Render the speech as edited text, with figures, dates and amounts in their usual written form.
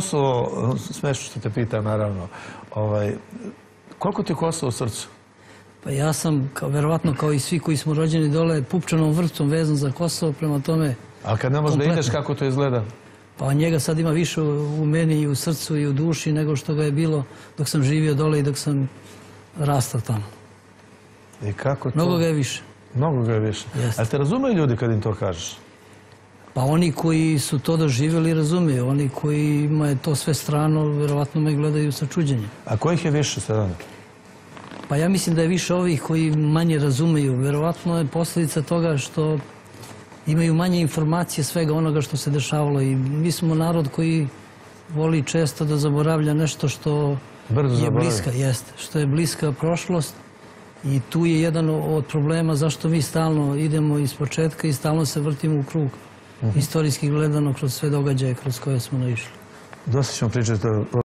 Kosovo, smešno što te pitam, naravno, koliko ti je Kosovo u srcu? Pa ja sam, verovatno kao i svi koji smo rođeni dole, pupčanom vrpcom vezan za Kosovo, prema tome... A kad ne možeš da ideš, kako to izgleda? Pa njega sad ima više u meni i u srcu i u duši nego što ga je bilo dok sam živio dole i dok sam rastao tamo. I kako to? Mnogo ga je više. Mnogo ga je više. Ali te razumeju ljudi kad im to kažeš? Pa oni koji su to doživjeli razumiju. Oni koji imaju to sve strano, verovatno me gledaju sa čuđenjem. A kojih je više sada? Pa ja mislim da je više ovih koji manje razumeju. Verovatno je posljedica toga što imaju manje informacije svega onoga što se dešavalo. I mi smo narod koji voli često da zaboravlja nešto što je bliska, jeste, što je bliska prošlost. I tu je jedan od problema zašto mi stalno idemo iz početka i stalno se vrtimo u krug. Istorijski gledano kroz sve događaje kroz koje smo naišli. Dosta ćemo pričati